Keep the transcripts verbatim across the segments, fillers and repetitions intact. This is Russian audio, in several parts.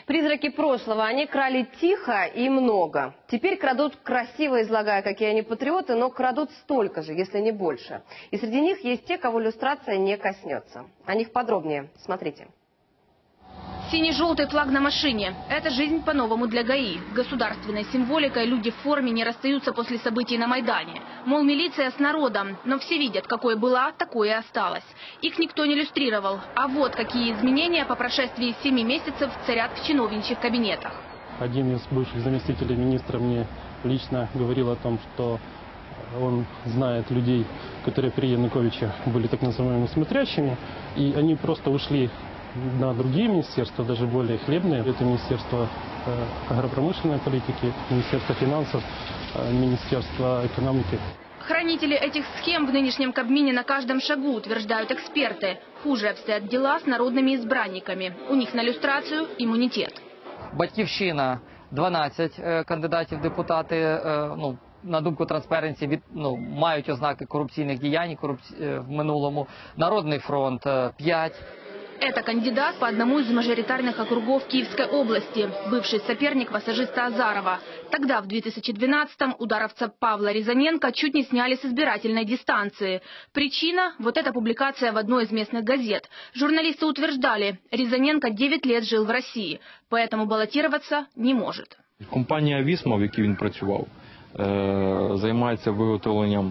Призраки прошлого, они крали тихо и много. Теперь крадут, красиво излагая, какие они патриоты, но крадут столько же, если не больше. И среди них есть те, кого люстрация не коснется. О них подробнее. Смотрите. Синий-желтый флаг на машине – это жизнь по-новому для ГАИ. Государственной символикой люди в форме не расстаются после событий на Майдане. Мол, милиция с народом, но все видят, какой была, такое и осталось. Их никто не люстрировал. А вот какие изменения по прошествии семи месяцев царят в чиновничьих кабинетах. Один из бывших заместителей министра мне лично говорил о том, что он знает людей, которые при Януковиче были так называемыми смотрящими, и они просто ушли на другие министерства, даже более хлебные. Это Министерство э, агропромышленной политики, Министерство финансов, э, Министерство экономики. Хранители этих схем в нынешнем Кабмине на каждом шагу, утверждают эксперты. Хуже обстоят дела с народными избранниками. У них на люстрацию иммунитет. Батьківщина – дванадцять кандидатів в депутати, ну, на думку Transparency, від, ну, мають ознаки корупційних діянь корупці... в минулому. Народний фронт – п'ять. Это кандидат по одному из мажоритарных округов Киевской области, бывший соперник массажиста Азарова. Тогда, в две тысячи двенадцатом, ударовца Павла Рязаненко чуть не сняли с избирательной дистанции. Причина – вот эта публикация в одной из местных газет. Журналисты утверждали, Рязаненко девять лет жил в России, поэтому баллотироваться не может. Компанія «Вісма», в якій він працював, займається виготовленням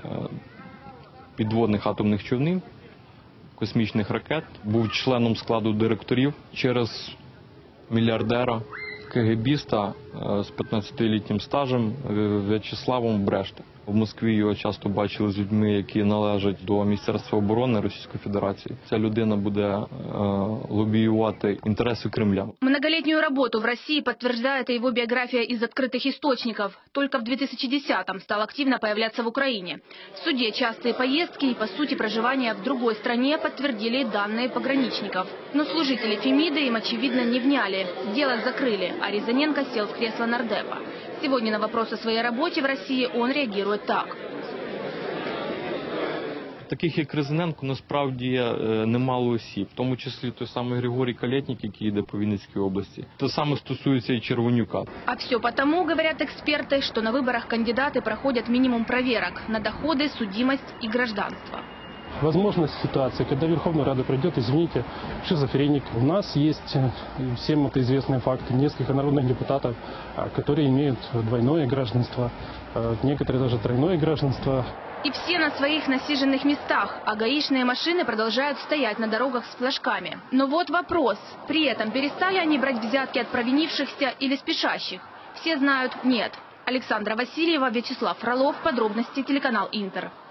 підводних атомних човнів, космічних ракет, був членом складу директорів через мільярдера, кегебіста з п'ятнадцятилітнім стажем В'ячеславом Брешта. В Москві його часто бачили з людьми, які належать до Міністерства оборони Російської Федерації. Ця людина буде е, лобіювати інтереси Кремля. Многолетнюю работу в России подтверждает и его биография из открытых источников. Только в две тысячи десятом стал активно появляться в Украине. В суде частые поездки и, по сути, проживание в другой стране подтвердили данные пограничников. Но служители Фемиды им, очевидно, не вняли. Дело закрыли, а Рязаненко сел в кресло нардепа. Сегодня на вопрос о своей работе в России он реагирует так. Таких як Рязаненко насправді є немало осіб, в тому числі той самий Григорій Калєтнік, який йде по Вінницькій області. Те саме стосується і Червонюка. А все потому, говорят эксперты, что на выборах кандидаты проходят минимум проверок на доходы, судимость и гражданство. Возможность ситуации, когда Верховная Рада пройдет, извините, шизофреник. У нас есть, всем это известные факты, несколько народных депутатов, которые имеют двойное гражданство, некоторые даже тройное гражданство. И все на своих насиженных местах, а гаишные машины продолжают стоять на дорогах с флажками. Но вот вопрос. При этом перестали они брать взятки от провинившихся или спешащих? Все знают – нет. Александра Васильева, Вячеслав Фролов. Подробности телеканал Интер.